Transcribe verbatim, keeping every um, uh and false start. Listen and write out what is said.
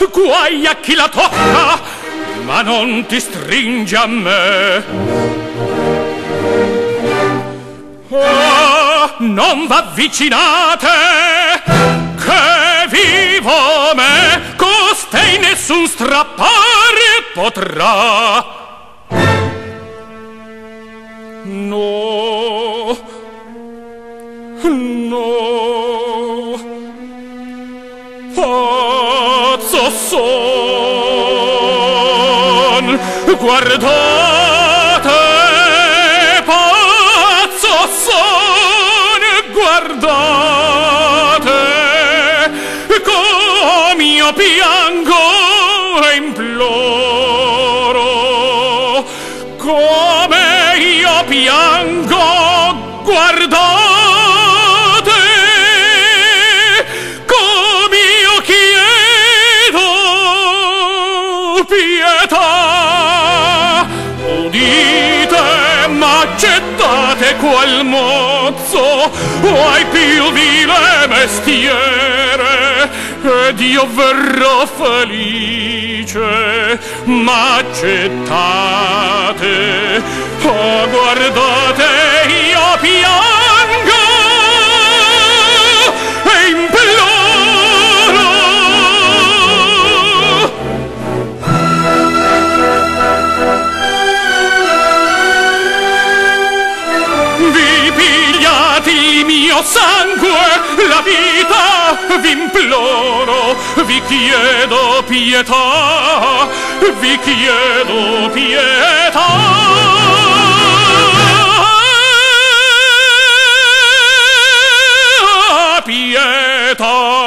guai a chi la tocca, ma non ti stringe a me. Oh, non v'avvicinate, che vivo me, costei nessun strappare potrà. No, no, pazzo son, guardate, pazzo son, guardate, com'io piango e imploro, come io piango, guardate, com'io chiedo pietà. Udite, m'accettate qual mozzo, ai più vile mestiere, ed io verrò felice. M'accettate, oh guardate, io piango e imploro. Vi pigliate il mio sangue, la vita v'imploro, vi chiedo pietà, vi chiedo pietà. Pietà.